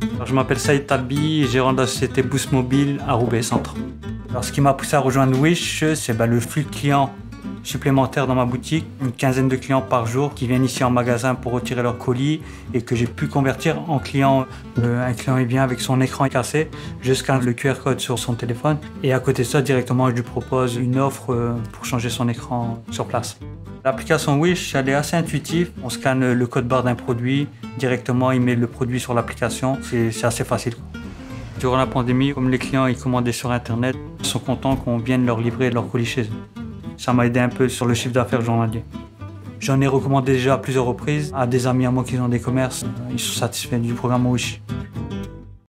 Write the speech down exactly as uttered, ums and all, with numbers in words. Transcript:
Alors, je m'appelle Saïd Talbi, gérant de la société Boost Mobile à Roubaix Centre. Alors, ce qui m'a poussé à rejoindre Wish, c'est bah, le flux de clients supplémentaires dans ma boutique, une quinzaine de clients par jour qui viennent ici en magasin pour retirer leurs colis et que j'ai pu convertir en client. Euh, un client est bien avec son écran cassé, je scanne le Q R code sur son téléphone et à côté de ça, directement, je lui propose une offre euh, pour changer son écran sur place. L'application Wish, elle est assez intuitive. On scanne le code barre d'un produit, directement il met le produit sur l'application, c'est assez facile. Durant la pandémie, comme les clients ils commandaient sur internet, ils sont contents qu'on vienne leur livrer leur colis chez eux. Ça m'a aidé un peu sur le chiffre d'affaires journalier. J'en ai recommandé déjà à plusieurs reprises à des amis à moi qui ont des commerces. Ils sont satisfaits du programme Wish.